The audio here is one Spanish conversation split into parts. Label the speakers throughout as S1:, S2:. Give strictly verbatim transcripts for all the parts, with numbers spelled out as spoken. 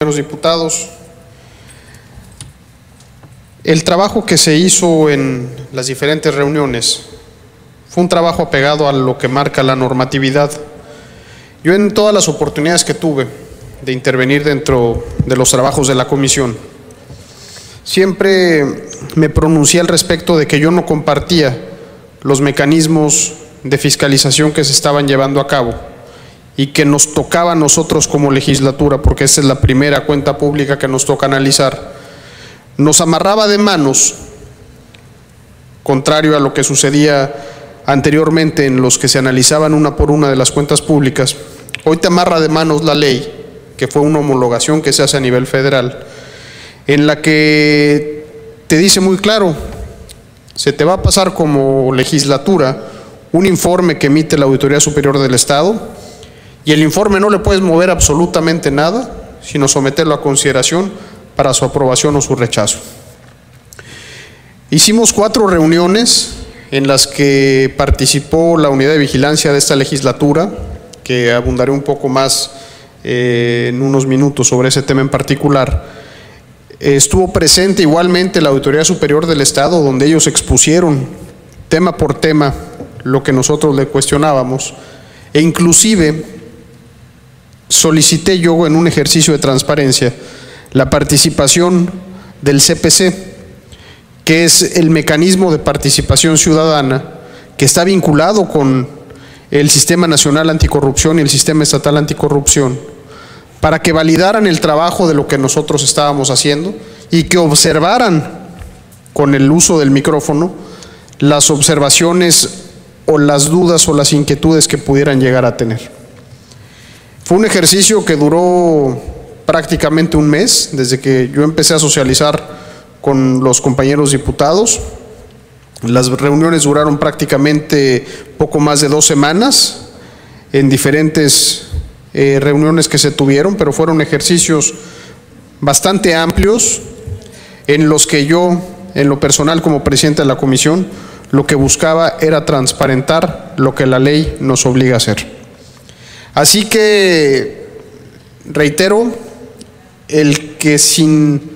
S1: Los diputados, el trabajo que se hizo en las diferentes reuniones fue un trabajo apegado a lo que marca la normatividad. Yo en todas las oportunidades que tuve de intervenir dentro de los trabajos de la comisión, siempre me pronuncié al respecto de que yo no compartía los mecanismos de fiscalización que se estaban llevando a cabo y que nos tocaba a nosotros como legislatura, porque esta es la primera cuenta pública que nos toca analizar, nos amarraba de manos, contrario a lo que sucedía anteriormente en los que se analizaban una por una de las cuentas públicas. Hoy te amarra de manos la ley, que fue una homologación que se hace a nivel federal, en la que te dice muy claro, se te va a pasar como legislatura un informe que emite la Auditoría Superior del Estado, y el informe no le puedes mover absolutamente nada, sino someterlo a consideración para su aprobación o su rechazo. Hicimos cuatro reuniones en las que participó la unidad de vigilancia de esta legislatura, que abundaré un poco más eh, en unos minutos sobre ese tema en particular. Estuvo presente igualmente la Auditoría Superior del Estado, donde ellos expusieron tema por tema lo que nosotros le cuestionábamos, e inclusive solicité yo en un ejercicio de transparencia la participación del C P C, que es el mecanismo de participación ciudadana que está vinculado con el Sistema Nacional Anticorrupción y el Sistema Estatal Anticorrupción, para que validaran el trabajo de lo que nosotros estábamos haciendo y que observaran con el uso del micrófono las observaciones o las dudas o las inquietudes que pudieran llegar a tener. Fue un ejercicio que duró prácticamente un mes, desde que yo empecé a socializar con los compañeros diputados. Las reuniones duraron prácticamente poco más de dos semanas, en diferentes eh, reuniones que se tuvieron, pero fueron ejercicios bastante amplios, en los que yo, en lo personal como presidente de la comisión, lo que buscaba era transparentar lo que la ley nos obliga a hacer. Así que reitero el que sin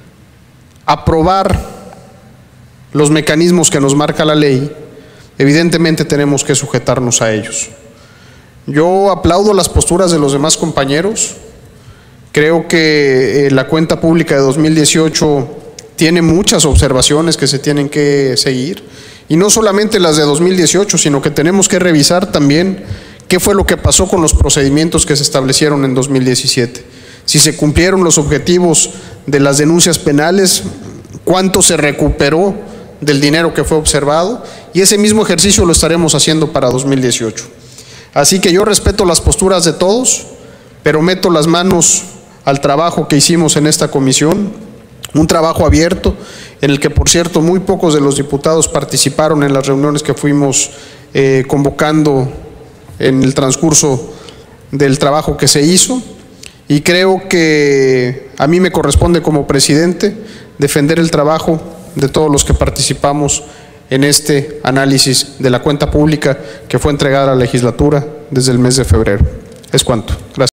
S1: aprobar los mecanismos que nos marca la ley, evidentemente tenemos que sujetarnos a ellos. Yo aplaudo las posturas de los demás compañeros. Creo que la cuenta pública de dos mil dieciocho tiene muchas observaciones que se tienen que seguir, y no solamente las de dos mil dieciocho, sino que tenemos que revisar también qué fue lo que pasó con los procedimientos que se establecieron en dos mil diecisiete. Si se cumplieron los objetivos de las denuncias penales, cuánto se recuperó del dinero que fue observado, y ese mismo ejercicio lo estaremos haciendo para dos mil dieciocho. Así que yo respeto las posturas de todos, pero meto las manos al trabajo que hicimos en esta comisión, un trabajo abierto, en el que, por cierto, muy pocos de los diputados participaron en las reuniones que fuimos eh, convocando en el transcurso del trabajo que se hizo, y creo que a mí me corresponde como presidente defender el trabajo de todos los que participamos en este análisis de la cuenta pública que fue entregada a la legislatura desde el mes de febrero. Es cuanto. Gracias.